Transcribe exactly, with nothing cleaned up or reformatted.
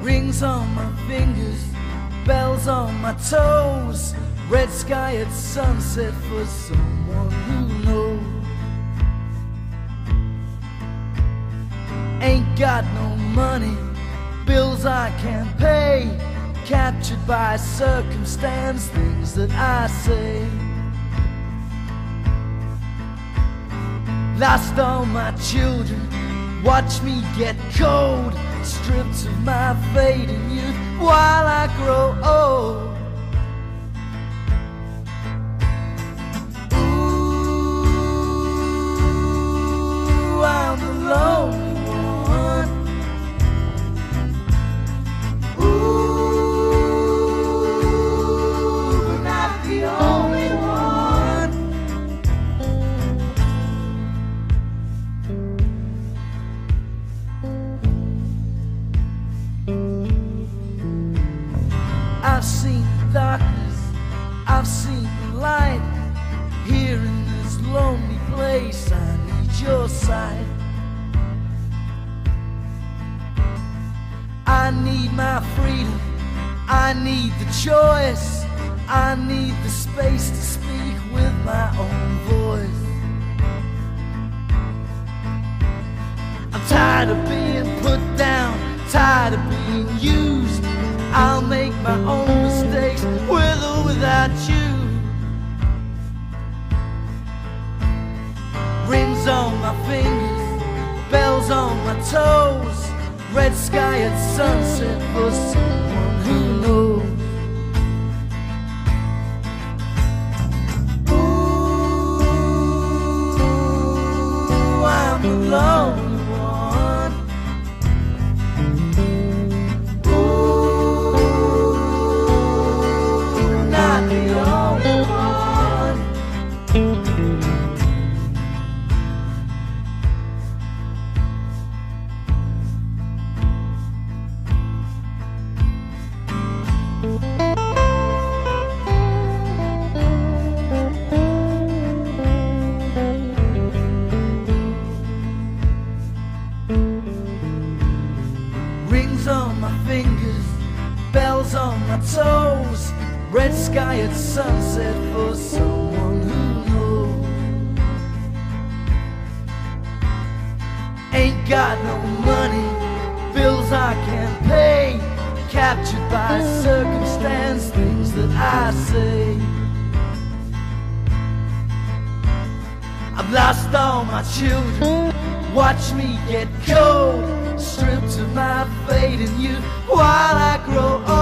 Rings on my fingers, bells on my toes, red sky at sunset for someone who knows. Ain't got no money, bills I can't pay, captured by circumstance, things that I say. Lost all my children, watch me get cold, stripped of my fading youth while I grow old. Ooh, I'm the lonely one. Ooh, but not the only one. I've seen the darkness, I've seen the light. Here in this lonely place, I need your sight. I need my freedom, I need the choice, I need the space to speak with my own voice. I'm tired of being put down, tired of being used. I'll make my own mistakes with or without you. Rings on my fingers, bells on my toes, red sky at sunset for someone who knows. Ooh, I'm the lonely one. Ooh, not the only one. Rings on my fingers, bells on my toes, red sky at sunset for someone who knows. Ain't got no money, bills I can't pay, captured by circumstance, things that I say. I've lost all my children, watch me get cold, stripped of my fate and youth while I grow old.